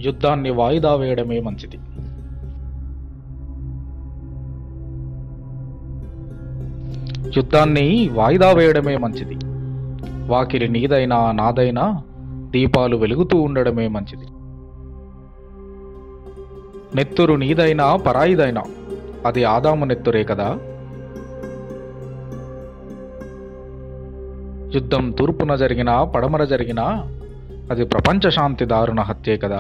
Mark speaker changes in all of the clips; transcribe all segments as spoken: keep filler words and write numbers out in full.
Speaker 1: యుద్ధాన్ని వాయిదా వేయడమే మంచిది. యుద్ధాన్ని వాయిదా వేయడమే మంచిది. వాకిలి నీదైనా నాదైనా దీపాలు వెలుగుతూ ఉండడమే మంచిది. నెత్తురు నీదైనా పరాయిదైనా అది ఆదాము నెత్తురే కదా. యుద్ధం తూర్పున జరిగినా పడమర జరిగినా అది ప్రపంచ శాంతి దారుణ హత్యే కదా.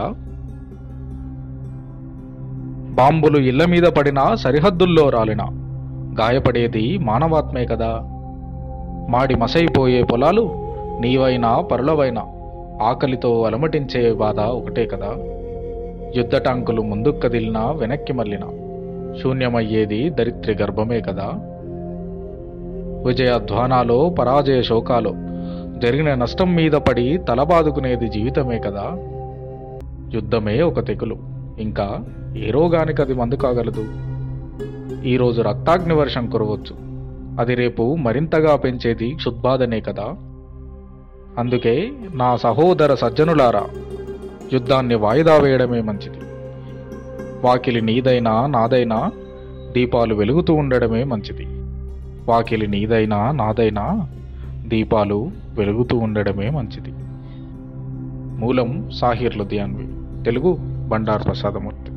Speaker 1: బాంబులు ఇళ్ల మీద పడినా సరిహద్దుల్లో రాలినా గాయపడేది మానవాత్మే కదా. మాడి మసైపోయే పొలాలు నీవైనా పరులవైనా ఆకలితో అలమటించే బాధ ఒకటే కదా. యుద్ధ టాంకులు ముందుకు కదిలినా వెనక్కి మళ్ళినా శూన్యమయ్యేది దరిద్రి గర్భమే కదా. విజయధ్వానాలో పరాజయ శోకాలో జరిగిన నష్టం మీద పడి తలబాదుకునేది జీవితమే కదా. యుద్ధమే ఒక తెగులు, ఇంకా ఏ రోగానికి అది మందు కాగలదు. ఈరోజు రక్తాగ్ని వర్షం కురవచ్చు, అది రేపు మరింతగా పెంచేది క్షుద్బాధనే కదా. అందుకే నా సహోదర సజ్జనులారా, యుద్ధాన్ని వాయిదా వేయడమే మంచిది. వాకిలి నీదైనా నాదైనా దీపాలు వెలుగుతూ ఉండడమే మంచిది. వాకిలి నీదైనా నాదైనా దీపాలు వెలుగుతూ ఉండడమే మంచిది. మూలం సాహిర్ లుధియాన్వి, తెలుగు బండారు ప్రసాదమూర్తి.